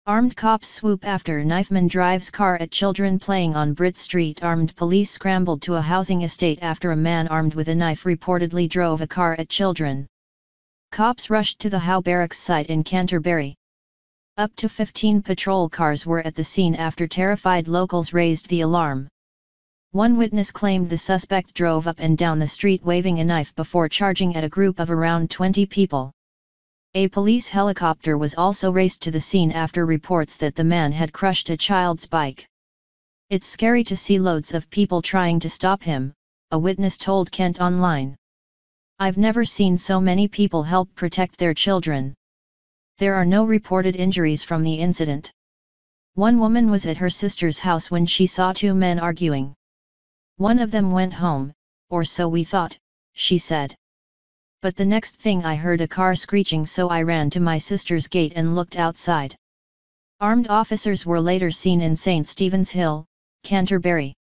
Armed cops swoop after knifeman drives car at children playing on Brit Street. Armed police scrambled to a housing estate after a man armed with a knife reportedly drove a car at children. Cops rushed to the Howe Barracks site in Canterbury. Up to 15 patrol cars were at the scene after terrified locals raised the alarm. One witness claimed the suspect drove up and down the street waving a knife before charging at a group of around 20 people. A police helicopter was also raced to the scene after reports that the man had crushed a child's bike. "It's scary to see loads of people trying to stop him," a witness told Kent Online. "I've never seen so many people help protect their children." There are no reported injuries from the incident. One woman was at her sister's house when she saw two men arguing. "One of them went home, or so we thought," she said. "But the next thing I heard a car screeching, so I ran to my sister's gate and looked outside." Armed officers were later seen in St. Stephen's Hill, Canterbury.